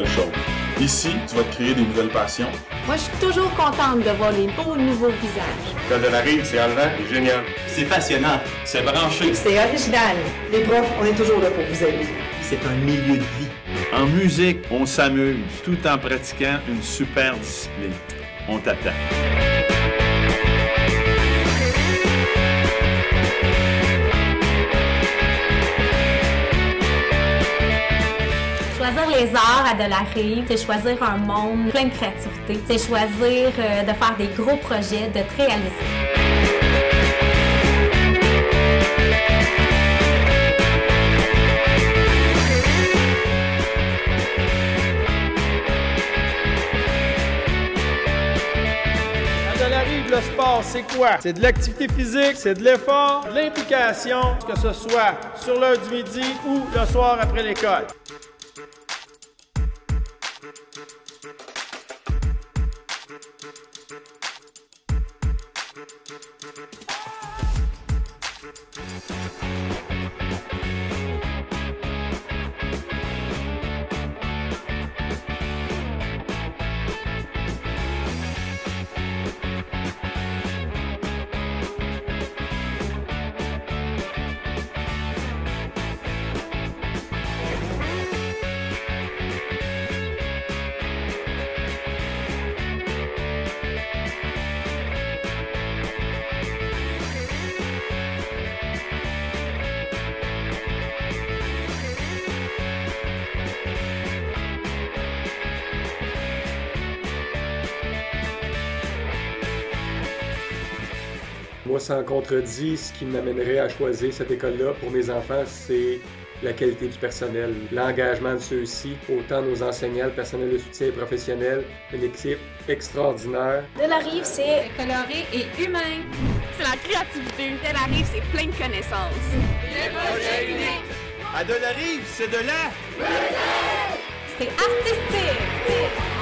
nouvelles choses. Ici, tu vas te créer des nouvelles passions. Moi, je suis toujours contente de voir les beaux nouveaux visages. L'école de la Rive, c'est enlevant et génial. C'est passionnant, c'est branché. C'est original. Les profs, on est toujours là pour vous aider. C'est un milieu de vie. En musique, on s'amuse tout en pratiquant une super discipline. On t'attend. Choisir les arts à de la Rive, c'est choisir un monde plein de créativité. C'est choisir de faire des gros projets, de te réaliser. À de la Rive, le sport, c'est quoi? C'est de l'activité physique, c'est de l'effort, de l'implication, que ce soit sur l'heure du midi ou le soir après l'école. Moi, sans contredit, ce qui m'amènerait à choisir cette école-là pour mes enfants, c'est la qualité du personnel, l'engagement de ceux-ci, autant nos enseignants, le personnel de soutien professionnel, une équipe extraordinaire. De la Rive, c'est Coloré et humain. c'est la créativité. De la Rive, c'est plein de connaissances. Des projets uniques. À de la Rive, c'est de la... C'est artistique.